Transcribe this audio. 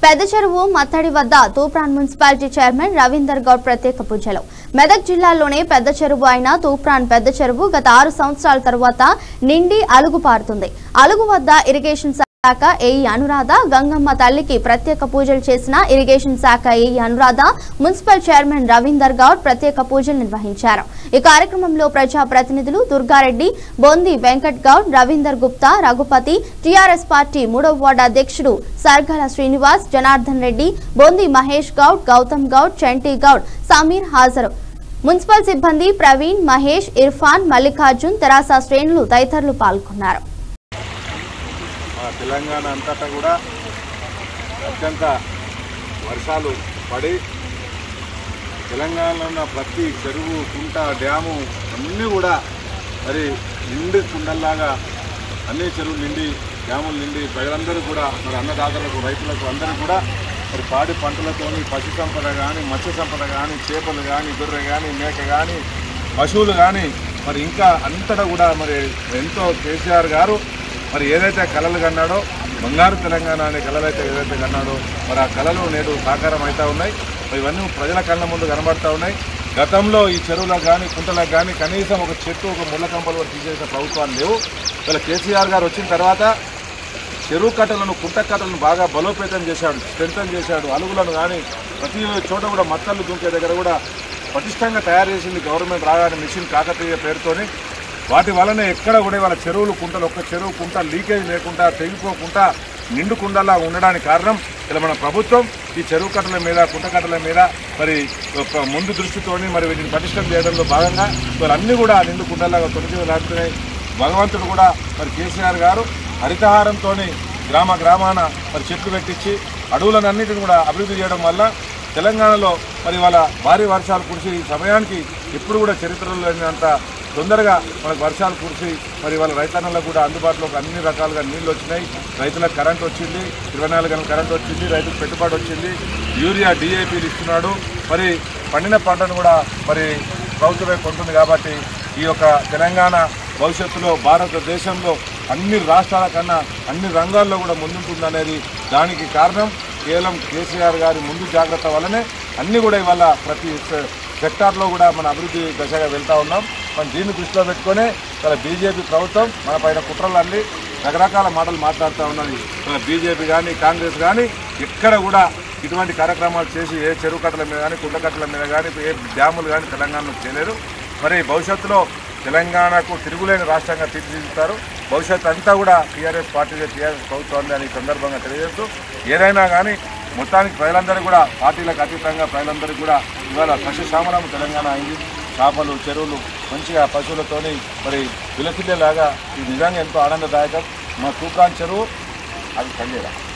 పెద్ద చెరువు మత్తడి వద్ద తూప్రాన్ మున్సిపాలిటీ చైర్మన్ రవీందర్ గౌడ్ ప్రత్యేక పూజలు. మెదక్ జిల్లాలోనే పెద్ద చెరువు అయిన తూప్రాన్ పెద్ద చెరువు గత 6 సంవత్సరాల తరువాత నిండి అలుగు పారుతుంది. అలుగు వద్ద ఇరిగేషన్ శాఖ ఏఈ అనురాధ గంగమ్మ తల్లికి ప్రత్యేక పూజలు చేసిన ఇరిగేషన్ శాఖ AE Anuradha municipal chairman Ravinder Goud ప్రత్యేక పూజలు నిర్వహించారు. ఈ కార్యక్రమంలో ప్రజా ప్రతినిధులు దుర్గారెడ్డి, బొంది వెంకట్ గౌడ్, రవీందర్ గుప్తా, రఘుపతి, టీఆర్ఎస్ పార్టీ 3వ వార్డు అధ్యక్షుడు సర్గల శ్రీనివాస్, జనార్దన్ రెడ్డి, బొంది మహేష్ గౌడ్, గౌతమ్ గౌడ్, చంటి గౌడ్, సమీర్ హాజరు. మున్సిపల్ సిబ్బంది ప్రవీణ్, మహేష్, ఇర్ఫాన్, మల్లికార్జున్, తెరాస శ్రేణులు తదితరులు పాల్గొన్నారు. తెలంగాణ అంతటా కూడా అత్యంత వర్షాలు పడి తెలంగాణలో ఉన్న ప్రతి చెరువు, కుంట, డ్యాము అన్నీ కూడా మరి నిండి కుండల్లాగా అన్ని చెరువులు నిండి, డ్యాములు నిండి ప్రజలందరూ కూడా మరి అన్నదాతలకు, రైతులకు అందరూ కూడా మరి పాడి పంటలతోని పశు సంపద కానీ, మత్స్య సంపద కానీ, చేపలు కానీ, గొర్రె కానీ, మేక కానీ, పశువులు కానీ మరి ఇంకా అంతటా కూడా మరి ఎంతో కేసీఆర్ గారు మరి ఏదైతే కళలు కన్నాడో, బంగారు తెలంగాణ అనే కళలు అయితే ఏదైతే కన్నాడో మరి ఆ కళలు నేడు సాకారం అవుతూ ఉన్నాయి. ఇవన్నీ ప్రజల కళ్ళ ముందు కనబడుతూ ఉన్నాయి. గతంలో ఈ చెరువులకు కానీ, కుంటలకు కానీ కనీసం ఒక చెట్టు, ఒక ముళ్ళ కంపలు కూడా తీసేసిన ప్రభుత్వాలు లేవు. ఇలా కేసీఆర్ గారు వచ్చిన తర్వాత చెరువు కట్టలను, కుంట కట్టలను బాగా బలోపేతం చేశాడు, స్ట్రెంథన్ చేశాడు. అలుగులను కానీ ప్రతి చోట కూడా మత్తళ్ళు దుంకే దగ్గర కూడా పటిష్టంగా తయారు చేసింది గవర్నమెంట్ రాగానే మిషన్ కాకతీయ పేరుతోని. వాటి వలన ఎక్కడ కూడా వాళ్ళ చెరువులు, కుంటలు, ఒక్క చెరువు కుంట లీకేజ్ లేకుండా, తెగిపోకుండా నిండుకుండలా ఉండడానికి కారణం ఇలా మన ప్రభుత్వం ఈ చెరువు కట్టల మీద, కుంట కట్టల మీద మరి ముందు దృష్టితోని మరి వీటిని పటిష్టం చేయడంలో భాగంగా వాళ్ళన్నీ కూడా నిండుకుండలాగా తొలగిలాడుతున్నాయి. భగవంతుడు కూడా మరి కేసీఆర్ గారు హరితహారంతో గ్రామ గ్రామాన మరి చెట్లు పెట్టించి అడవులన్నిటిని కూడా అభివృద్ధి చేయడం వల్ల తెలంగాణలో మరి వాళ్ళ భారీ వర్షాలు కురిసి సమయానికి ఎప్పుడు కూడా చరిత్రలో లేనంత తొందరగా మనకు వర్షాలు కురిసి మరి వాళ్ళ రైతన్నలకు కూడా అందుబాటులోకి అన్ని రకాలుగా నీళ్ళు వచ్చినాయి. రైతులకు కరెంట్ వచ్చింది, 24 గంటల కరెంట్ వచ్చింది, రైతులకు పెట్టుబడి వచ్చింది, యూరియా DAPలు ఇస్తున్నాడు. మరి పండిన పంటను కూడా మరి ప్రభుత్వమే కొంటుంది. కాబట్టి ఈ యొక్క తెలంగాణ భవిష్యత్తులో భారతదేశంలో అన్ని రాష్ట్రాల కన్నా అన్ని రంగాల్లో కూడా ముందుంటుందనేది దానికి కారణం కేవలం కేసీఆర్ గారి ముందు జాగ్రత్త వల్లనే అన్నీ కూడా ఇవాళ ప్రతి సెక్టార్లో కూడా మన అభివృద్ధి దశగా వెళ్తూ ఉన్నాం. మనం దీన్ని దృష్టిలో పెట్టుకునే మన బీజేపీ ప్రభుత్వం మన పైన కుట్రలన్నీ రకరకాల మాటలు మాట్లాడుతూ ఉన్నది. మన బీజేపీ కానీ, కాంగ్రెస్ కానీ ఎక్కడ కూడా ఇటువంటి కార్యక్రమాలు చేసి ఏ చెరువు కట్టల మీద కానీ, కుంట కట్టల మీద కానీ, ఏ డ్యాములు కానీ తెలంగాణలో చేయలేరు. మరి భవిష్యత్తులో తెలంగాణకు తిరుగులేని రాష్ట్రంగా తీర్చిదిద్దుతారు. భవిష్యత్తు అంతా కూడా టీఆర్ఎస్ పార్టీ, టీఆర్ఎస్ ప్రభుత్వాన్ని అని సందర్భంగా తెలియజేస్తూ ఏదైనా కానీ మొత్తానికి ప్రజలందరూ కూడా పార్టీలకు అతీతంగా ప్రజలందరికీ కూడా ఇవాళ సస్యశ్యామలం తెలంగాణ అయింది. చేపలు, చెరువులు మంచిగా పశువులతోని మరి విలసిల్లేలాగా ఇది నిజంగా ఎంతో ఆనందదాయకం. మా తూప్రాన్ చెరువు అది పనిచేయడం.